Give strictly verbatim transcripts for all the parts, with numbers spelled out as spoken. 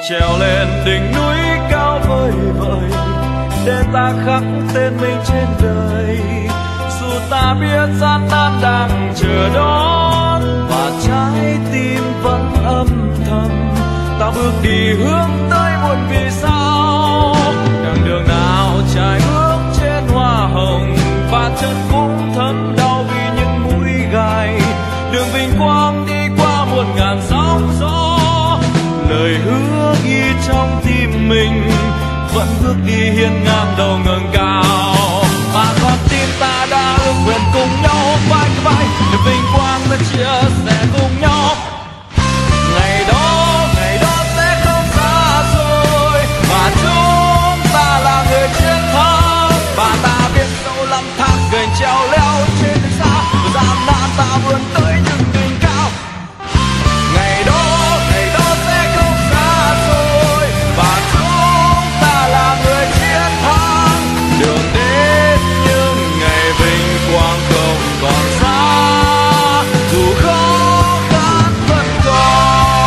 trèo lên đỉnh núi cao vời vợi để ta khắc tên mình trên đời. Dù ta biết gian nan đang chờ đón và trái tim vẫn âm thầm, ta bước đi hướng tới muôn vì sao. Đằng đường nào trải bước trên hoa hồng và chân cũng thấm đau vì những mũi gai. Đường vinh quang đi qua muôn ngàn sóng gió, lời hứa ghi trong tim mình vẫn bước đi hiên ngang đầu ngẩng cao. Mà con tim ta đã ước nguyện cùng nhau vai vai để vinh quang ta chia sẻ cùng nhau. Ngày đó ngày đó sẽ không xa xôi và chúng ta là người chiến thắng. Và ta biết dẫu lắm tháng gần treo leo trên đường xa, gian nan ta vươn tới những đỉnh cao. Ngày đó ngày đó sẽ không xa xôi và chúng ta là người chiến thắng. Đường đến những ngày vinh quang không còn xa, dù khó khăn vẫn còn.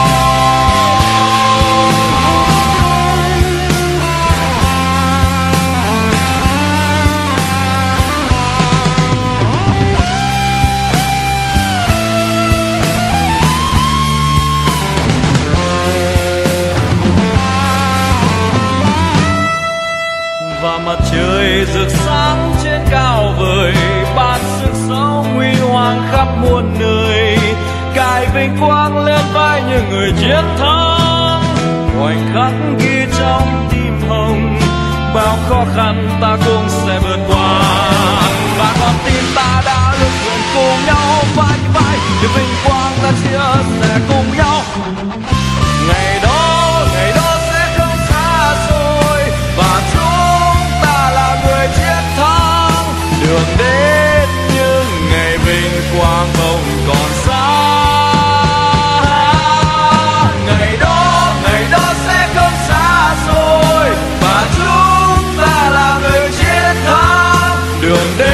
Và mặt trời rực sáng trên cao vời, ban sức sống huy hoàng khắp muôn nơi, cài vinh quang lên vai những người chiến thắng. Khoảnh khắc ghi trong tim hồng, bao khó khăn ta cũng sẽ vượt qua. Và con tim ta đã ước nguyện cùng nhau vai vai để vinh quang ta chia sẻ cùng nhau. Ngày đó ngày đó sẽ không xa xôi và chúng ta là người chiến thắng. Đường đến những ngày vinh quang không còn xa. Ngày đó ngày đó sẽ không xa xôi và chúng ta là người chiến thắng. Đường đến